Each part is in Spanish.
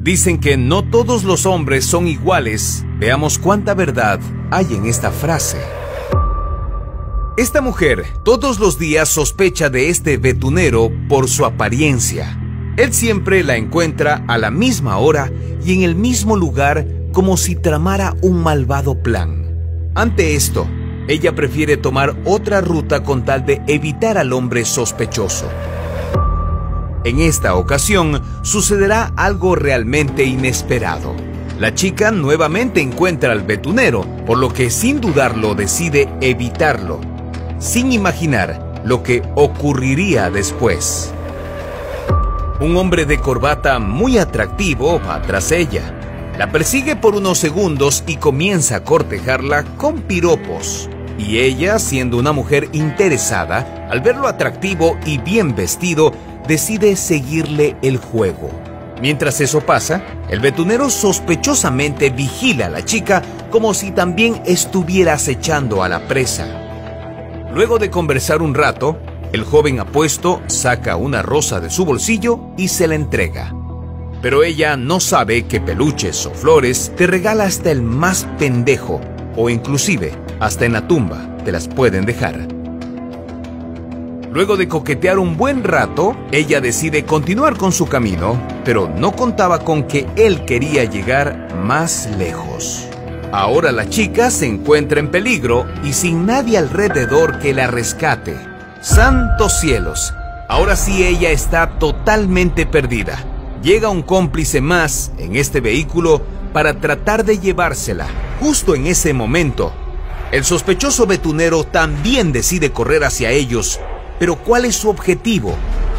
Dicen que no todos los hombres son iguales. Veamos cuánta verdad hay en esta frase. Esta mujer todos los días sospecha de este betunero por su apariencia. Él siempre la encuentra a la misma hora y en el mismo lugar, como si tramara un malvado plan. Ante esto, ella prefiere tomar otra ruta con tal de evitar al hombre sospechoso. En esta ocasión, sucederá algo realmente inesperado. La chica nuevamente encuentra al betunero, por lo que sin dudarlo decide evitarlo, sin imaginar lo que ocurriría después. Un hombre de corbata muy atractivo va tras ella. La persigue por unos segundos y comienza a cortejarla con piropos. Y ella, siendo una mujer interesada, al verlo atractivo y bien vestido, decide seguirle el juego. Mientras eso pasa, el betunero sospechosamente vigila a la chica como si también estuviera acechando a la presa. Luego de conversar un rato, el joven apuesto saca una rosa de su bolsillo y se la entrega. Pero ella no sabe que peluches o flores te regala hasta el más pendejo, o inclusive hasta en la tumba te las pueden dejar. Luego de coquetear un buen rato, ella decide continuar con su camino, pero no contaba con que él quería llegar más lejos. Ahora la chica se encuentra en peligro y sin nadie alrededor que la rescate. ¡Santos cielos! Ahora sí ella está totalmente perdida. Llega un cómplice más en este vehículo para tratar de llevársela. Justo en ese momento, el sospechoso betunero también decide correr hacia ellos. Pero ¿cuál es su objetivo?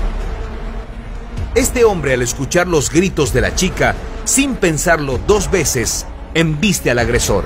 Este hombre, al escuchar los gritos de la chica, sin pensarlo dos veces, embiste al agresor.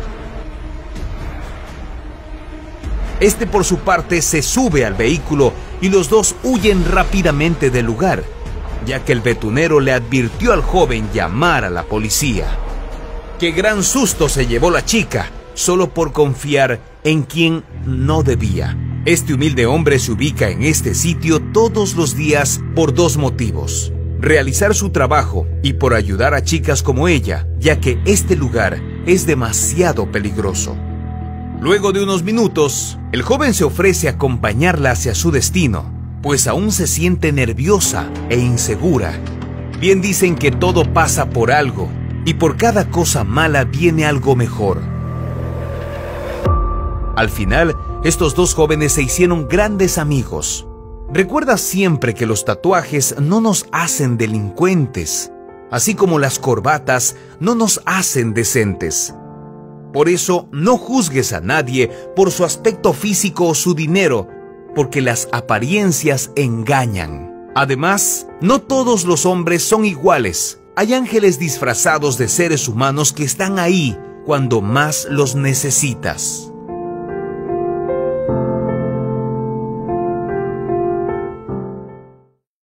Este, por su parte, se sube al vehículo y los dos huyen rápidamente del lugar, ya que el betunero le advirtió al joven llamar a la policía. ¡Qué gran susto se llevó la chica! Solo por confiar en quien no debía. Este humilde hombre se ubica en este sitio todos los días por dos motivos: realizar su trabajo y por ayudar a chicas como ella, ya que este lugar es demasiado peligroso. Luego de unos minutos, el joven se ofrece a acompañarla hacia su destino, pues aún se siente nerviosa e insegura. Bien dicen que todo pasa por algo, y por cada cosa mala viene algo mejor. Al final, estos dos jóvenes se hicieron grandes amigos. Recuerda siempre que los tatuajes no nos hacen delincuentes, así como las corbatas no nos hacen decentes. Por eso, no juzgues a nadie por su aspecto físico o su dinero, porque las apariencias engañan. Además, no todos los hombres son iguales. Hay ángeles disfrazados de seres humanos que están ahí cuando más los necesitas.